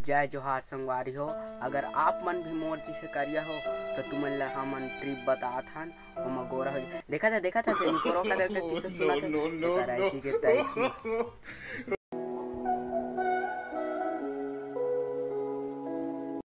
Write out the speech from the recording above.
जय जोहार संगवारी हो। अगर आप मन भी मोर जिसे करिया हो तो तुमन ला हमन ट्रिप बतात हन ओमा गोरा हो देखा था से निकोरो का किसे सुना था ऐसी के तैसी